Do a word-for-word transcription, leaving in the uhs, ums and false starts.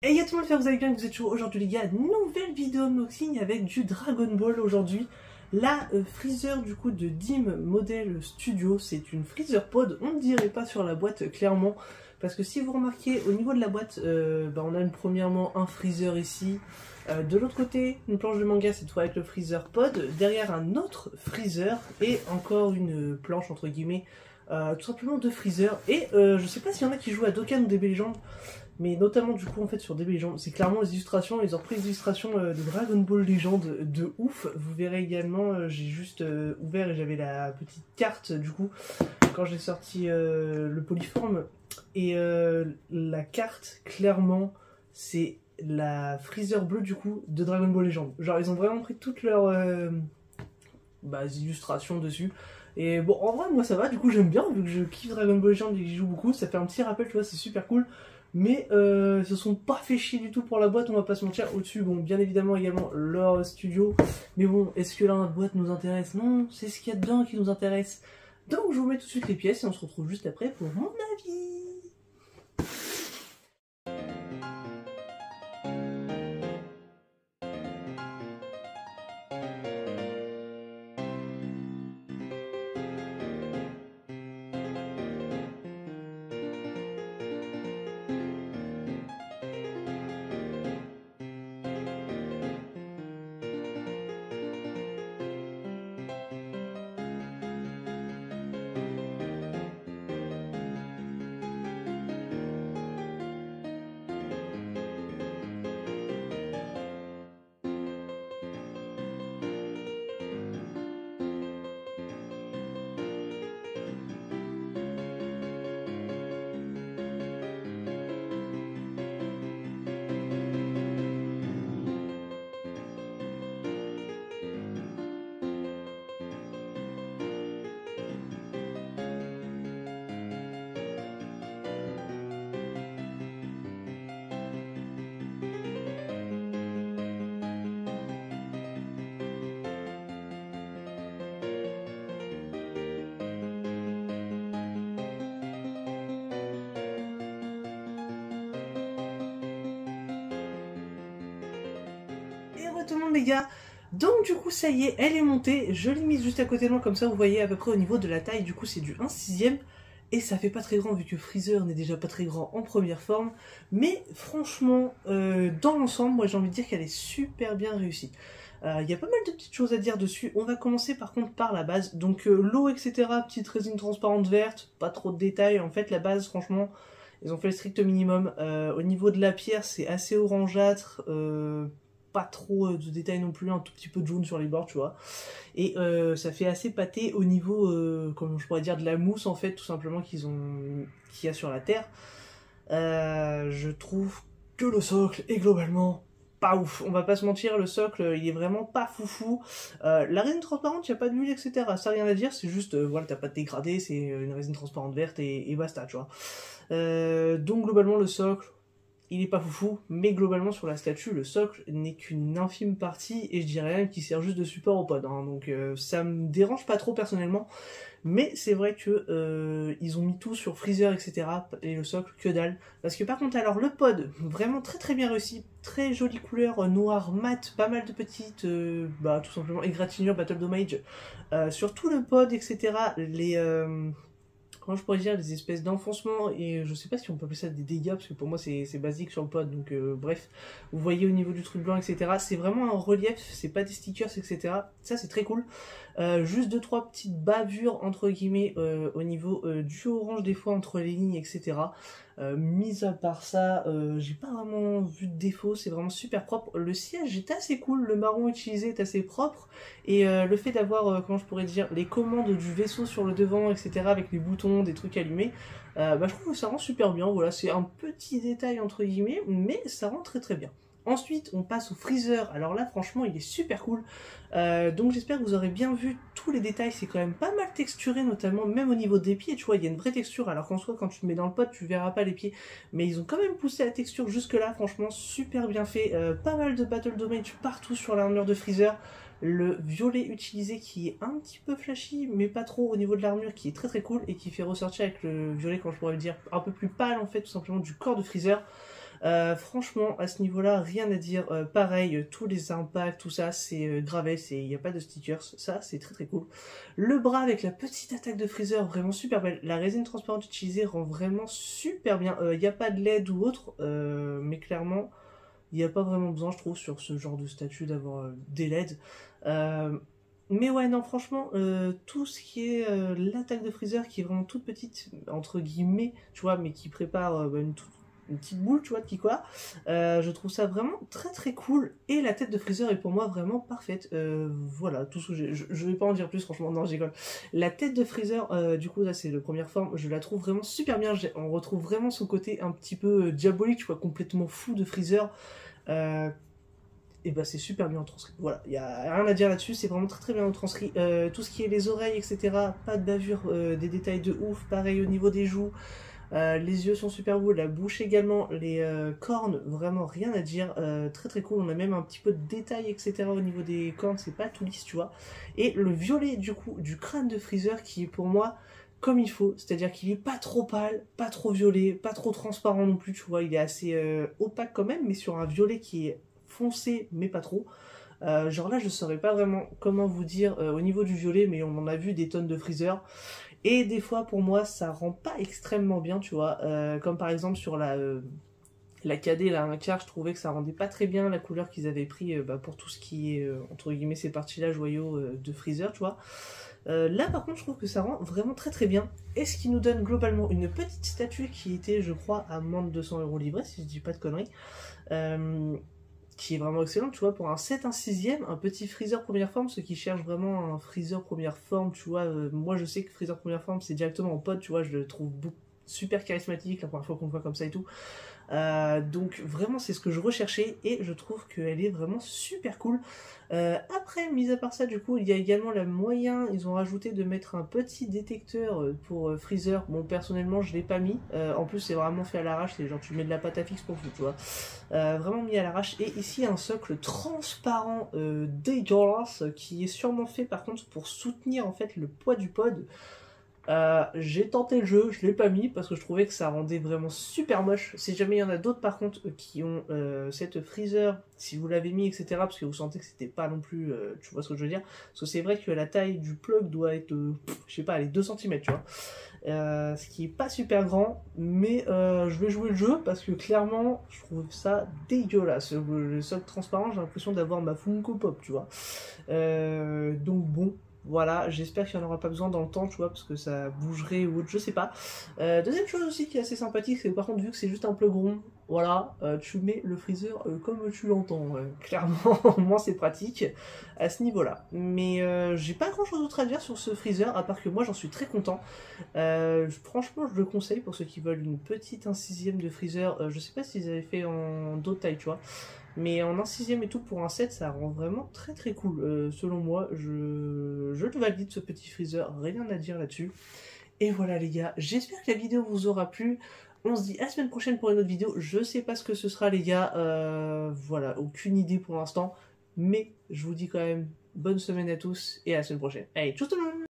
Hey à tout le monde, vous allez bien, vous êtes toujours aujourd'hui les gars, nouvelle vidéo unboxing avec du Dragon Ball aujourd'hui. La euh, Freezer du coup de Dim Model Studio, c'est une Freezer Pod, on ne dirait pas sur la boîte euh, clairement. Parce que si vous remarquez au niveau de la boîte, euh, bah, on a une, premièrement un Freezer ici. Euh, de l'autre côté, une planche de manga cette fois avec le Freezer Pod. Derrière un autre Freezer et encore une planche entre guillemets, euh, tout simplement de Freezer. Et euh, je sais pas s'il y en a qui jouent à Dokkan ou D B Legends. Mais notamment du coup en fait sur D B Legends, c'est clairement les illustrations, ils ont repris les illustrations euh, de Dragon Ball Legend de ouf. Vous verrez également, euh, j'ai juste euh, ouvert et j'avais la petite carte du coup quand j'ai sorti euh, le polyforme. Et euh, la carte clairement c'est la Freezer bleue du coup de Dragon Ball Legend. Genre ils ont vraiment pris toutes leurs euh, bah, illustrations dessus. Et bon en vrai moi ça va, du coup j'aime bien vu que je kiffe Dragon Ball Legend et que j'y joue beaucoup, ça fait un petit rappel tu vois, c'est super cool. Mais euh, ils se sont pas fait chier du tout pour la boîte, on va pas se mentir. Au-dessus, bon, bien évidemment également leur studio. Mais bon, est-ce que là, notre boîte nous intéresse? Non, c'est ce qu'il y a dedans qui nous intéresse. Donc je vous mets tout de suite les pièces et on se retrouve juste après pour mon avis. Tout le monde les gars, donc du coup ça y est, elle est montée, je l'ai mise juste à côté de moi comme ça vous voyez à peu près au niveau de la taille, du coup c'est du un sixième et ça fait pas très grand vu que Freezer n'est déjà pas très grand en première forme, mais franchement euh, dans l'ensemble moi j'ai envie de dire qu'elle est super bien réussie. Il euh, y a pas mal de petites choses à dire dessus, on va commencer par contre par la base, donc euh, l'eau etc, petite résine transparente verte, pas trop de détails, en fait la base franchement ils ont fait le strict minimum. Euh, au niveau de la pierre c'est assez orangeâtre, euh, pas trop de détails non plus, un tout petit peu de jaune sur les bords, tu vois. Et euh, ça fait assez pâté au niveau, euh, comment je pourrais dire, de la mousse, en fait, tout simplement, qu'ils ont, qu'il y a sur la Terre. Euh, je trouve que le socle est globalement pas ouf. On va pas se mentir, le socle, il est vraiment pas foufou. Euh, la résine transparente, il n'y a pas d'huile, et cetera. Ça, rien à dire, c'est juste, euh, voilà, t'as pas de dégradé, c'est une résine transparente verte et, et basta, tu vois. Euh, donc, globalement, le socle, il est pas foufou, mais globalement sur la statue, le socle n'est qu'une infime partie, et je dirais même qu'il sert juste de support au pod, hein, donc euh, ça me dérange pas trop personnellement, mais c'est vrai que euh, ils ont mis tout sur Freezer, et cetera, et le socle, que dalle, parce que par contre, alors le pod, vraiment très très bien réussi, très jolie couleur, noir, mat, pas mal de petites, euh, bah tout simplement, égratignures, Battle Damage, euh, sur tout le pod, et cetera, les... Euh, comment je pourrais dire, des espèces d'enfoncements, et je sais pas si on peut appeler ça des dégâts, parce que pour moi c'est basique sur le pod, donc euh, bref, vous voyez au niveau du truc blanc, et cetera. C'est vraiment un relief, c'est pas des stickers, et cetera. Ça c'est très cool. Euh, juste deux trois petites bavures, entre guillemets, euh, au niveau euh, du orange, des fois entre les lignes, et cetera. Euh, mis à part ça, euh, j'ai pas vraiment vu de défaut, c'est vraiment super propre. Le siège est assez cool, le marron utilisé est assez propre, et euh, le fait d'avoir, euh, comment je pourrais dire, les commandes du vaisseau sur le devant, et cetera, avec les boutons, des trucs allumés, euh, bah, je trouve que ça rend super bien. Voilà, c'est un petit détail entre guillemets, mais ça rend très très bien. Ensuite, on passe au Freezer. Alors là, franchement, il est super cool. Euh, donc j'espère que vous aurez bien vu tous les détails. C'est quand même pas mal texturé, notamment même au niveau des pieds. Tu vois, il y a une vraie texture. Alors qu'en soi, quand tu te mets dans le pot, tu verras pas les pieds. Mais ils ont quand même poussé la texture jusque là. Franchement, super bien fait. Euh, pas mal de Battle Damage partout sur l'armure de Freezer. Le violet utilisé qui est un petit peu flashy, mais pas trop au niveau de l'armure, qui est très très cool et qui fait ressortir avec le violet, quand je pourrais le dire, un peu plus pâle en fait, tout simplement du corps de Freezer. Euh, franchement, à ce niveau-là, rien à dire. Euh, pareil, tous les impacts, tout ça, c'est euh, gravé, il n'y a pas de stickers. Ça, c'est très très cool. Le bras avec la petite attaque de Freezer, vraiment super belle. La résine transparente utilisée rend vraiment super bien. Il euh, n'y a pas de L E D ou autre, euh, mais clairement, il n'y a pas vraiment besoin, je trouve, sur ce genre de statut d'avoir euh, des L E D. Euh, mais ouais, non, franchement, euh, tout ce qui est euh, l'attaque de Freezer, qui est vraiment toute petite, entre guillemets, tu vois, mais qui prépare euh, une, toute, une petite boule, tu vois, de quoi, euh, je trouve ça vraiment très très cool. Et la tête de Freezer est pour moi vraiment parfaite. Euh, voilà, tout ce que j'ai. Je, je vais pas en dire plus, franchement, non, j'ai La tête de Freezer, euh, du coup, là, c'est la première forme, je la trouve vraiment super bien. On retrouve vraiment son côté un petit peu euh, diabolique, tu vois, complètement fou de Freezer. Euh, et bah c'est super bien transcrit. Voilà, il n'y a rien à dire là-dessus, c'est vraiment très très bien transcrit. Euh, tout ce qui est les oreilles, et cetera, pas de bavure, euh, des détails de ouf, pareil au niveau des joues. Euh, les yeux sont super beaux, la bouche également, les euh, cornes, vraiment rien à dire, euh, très très cool, on a même un petit peu de détails, et cetera au niveau des cornes, c'est pas tout lisse, tu vois. Et le violet du coup, du crâne de Freezer qui est pour moi comme il faut, c'est-à-dire qu'il est pas trop pâle, pas trop violet, pas trop transparent non plus, tu vois, il est assez euh, opaque quand même, mais sur un violet qui est foncé, mais pas trop. Euh, genre là, je saurais pas vraiment comment vous dire euh, au niveau du violet, mais on en a vu des tonnes de Freezer. Et des fois, pour moi, ça rend pas extrêmement bien, tu vois. Euh, comme par exemple sur la, euh, la K D, là, un quart, je trouvais que ça rendait pas très bien la couleur qu'ils avaient pris euh, bah, pour tout ce qui est, euh, entre guillemets, ces parties-là, joyaux euh, de Freezer, tu vois. Euh, là, par contre, je trouve que ça rend vraiment très très bien. Et ce qui nous donne globalement une petite statue qui était, je crois, à moins de deux cents euros livrés, si je dis pas de conneries. Euh, qui est vraiment excellent, tu vois, pour un sept, un sixième, un petit Freezer première forme, ceux qui cherchent vraiment un Freezer première forme, tu vois, euh, moi je sais que Freezer première forme c'est directement en pote, tu vois, je le trouve super charismatique la première fois qu'on le voit comme ça et tout. Euh, donc vraiment c'est ce que je recherchais et je trouve qu'elle est vraiment super cool. Euh, après, mis à part ça, du coup, il y a également le moyen, ils ont rajouté de mettre un petit détecteur pour Freezer. Bon, personnellement, je l'ai pas mis. Euh, en plus, c'est vraiment fait à l'arrache, c'est genre tu mets de la pâte à fixe pour tout, tu vois. Euh, vraiment mis à l'arrache. Et ici, un socle transparent euh, dégueulasse qui est sûrement fait par contre pour soutenir en fait le poids du pod. Euh, j'ai tenté le jeu, je l'ai pas mis parce que je trouvais que ça rendait vraiment super moche. Si jamais il y en a d'autres par contre qui ont euh, cette Freezer, si vous l'avez mis, et cetera, parce que vous sentez que c'était pas non plus, euh, tu vois ce que je veux dire, parce que c'est vrai que la taille du plug doit être, euh, je sais pas, les deux centimètres, tu vois. Euh, ce qui est pas super grand, mais euh, je vais jouer le jeu parce que clairement, je trouve ça dégueulasse. Le socle transparent, j'ai l'impression d'avoir ma Funko Pop, tu vois. Euh, donc bon. Voilà, j'espère qu'il n'y en aura pas besoin dans le temps, tu vois, parce que ça bougerait ou autre, je sais pas. Euh, deuxième chose aussi qui est assez sympathique, c'est que par contre, vu que c'est juste un plug rond, voilà, euh, tu mets le freezer euh, comme tu l'entends. Euh, clairement, au moins c'est pratique à ce niveau-là. Mais euh, j'ai pas grand chose d'autre à dire sur ce freezer, à part que moi j'en suis très content. Euh, franchement, je le conseille pour ceux qui veulent une petite un sixième de freezer. Euh, je sais pas s'ils avaient fait en d'autres tailles, tu vois. Mais en un sixième et tout pour un set, ça rend vraiment très très cool. Euh, selon moi, je, je le valide ce petit freezer, rien à dire là-dessus. Et voilà les gars, j'espère que la vidéo vous aura plu. On se dit à la semaine prochaine pour une autre vidéo. Je sais pas ce que ce sera les gars, euh, voilà, aucune idée pour l'instant. Mais je vous dis quand même bonne semaine à tous et à la semaine prochaine. Allez, tchuss tout le monde!